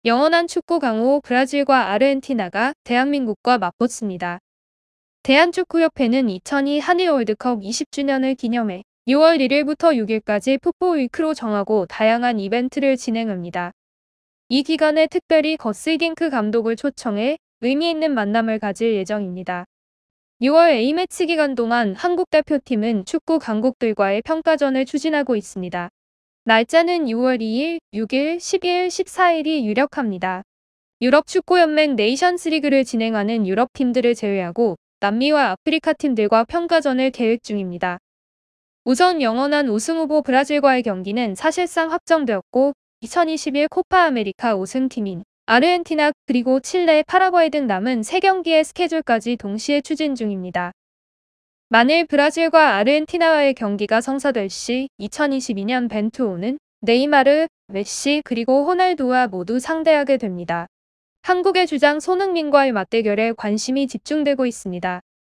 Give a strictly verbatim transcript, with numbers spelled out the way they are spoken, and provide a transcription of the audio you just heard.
영원한 축구 강호 브라질과 아르헨티나가 대한민국과 맞붙습니다. 대한축구협회는 이천이 한일 월드컵 이십 주년을 기념해 유월 일일부터 육일까지 풋볼위크로 정하고 다양한 이벤트를 진행합니다. 이 기간에 특별히 거스 히딩크 감독을 초청해 의미 있는 만남을 가질 예정입니다. 유월 A매치 기간 동안 한국 대표팀은 축구 강국들과의 평가전을 추진하고 있습니다. 날짜는 유월 이일, 육일, 십일, 십사일이 유력합니다. 유럽축구연맹 네이션스리그를 진행하는 유럽팀들을 제외하고 남미와 아프리카 팀들과 평가전을 계획 중입니다. 우선 영원한 우승후보 브라질과의 경기는 사실상 확정되었고 이천이십일 코파 아메리카 우승팀인 아르헨티나 그리고 칠레, 파라과이 등 남은 세 경기의 스케줄까지 동시에 추진 중입니다. 만일 브라질과 아르헨티나와의 경기가 성사될 시 이천이십이년 벤투호는 네이마르, 메시 그리고 호날두와 모두 상대하게 됩니다. 한국의 주장 손흥민과의 맞대결에 관심이 집중되고 있습니다.